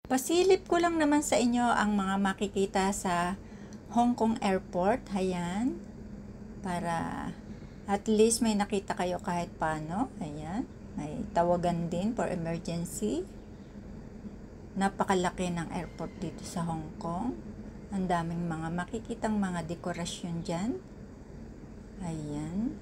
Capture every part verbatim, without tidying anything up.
Pasilip ko lang naman sa inyo ang mga makikita sa Hong Kong Airport. Ayan. Para at least may nakita kayo kahit paano. Ayan. May tawagan din for emergency. Napakalaki ng airport dito sa Hong Kong. Ang daming mga makikitang mga dekorasyon dyan. Ayan.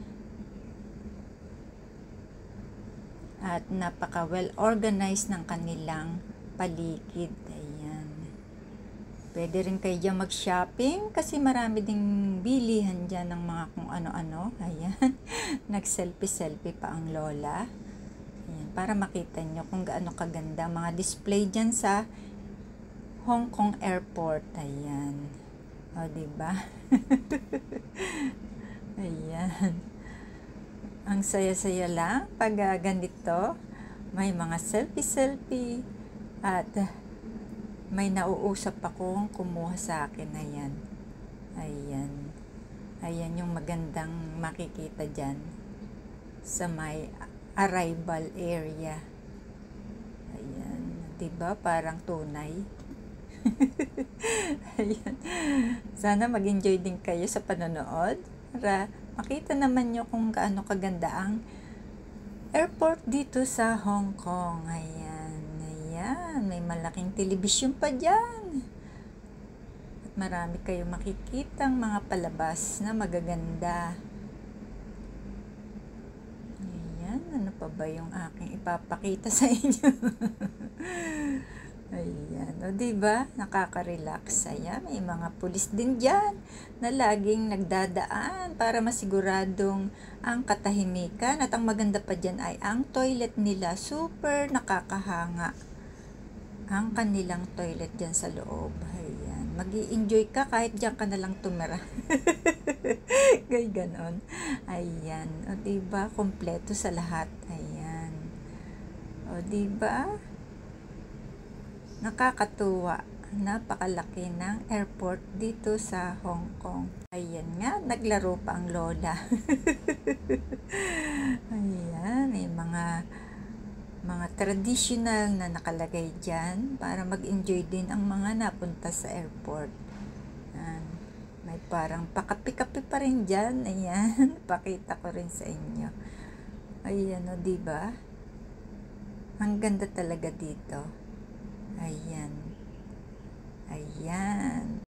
At napaka well organized ng kanilang paligid. Ayan. Pwede rin kayo dyan mag-shopping kasi marami ding bilihan dyan ng mga kung ano-ano. Ayan. Nag-selfie-selfie pa ang lola. Ayan. Para makita nyo kung gaano kaganda mga display dyan sa Hong Kong Airport. Ayan. O, diba? Ayan. Ang saya-saya lang pag uh, ganito. May mga selfie-selfie. At may nauusap akong kumuha sa akin. Ayan. Ayan. Ayan yung magandang makikita dyan sa may arrival area. Ayan. Diba? Parang tunay. Ayan. Sana mag-enjoy din kayo sa panonood. Para makita naman nyo kung gaano kaganda ang airport dito sa Hong Kong. Ayan. Ayan, may malaking telebisyon pa dyan. At marami kayong makikitang mga palabas na magaganda. Ayan, ano pa ba yung aking ipapakita sa inyo? Ayan, o diba? Nakaka-relax. Ayan, may mga pulis din dyan na laging nagdadaan para masiguradong ang katahimikan. At ang maganda pa dyan ay ang toilet nila. Super nakakahanga ang kanilang toilet dyan sa loob. Ayan. Mag-i-enjoy ka kahit dyan ka na lang tumira. Gay ganon. Ayan. O diba? Kompleto sa lahat. Ayan. O diba? Nakakatuwa. Napakalaki ng airport dito sa Hong Kong. Ayan nga. Naglaro pa ang lola. Ayan. May mga mga traditional na nakalagay dyan para mag-enjoy din ang mga napunta sa airport. Ayan. May parang pakapi-kapi pa rin dyan. Ayan. Pakita ko rin sa inyo. Ayan o, diba? Ang ganda talaga dito. Ayan. Ayan.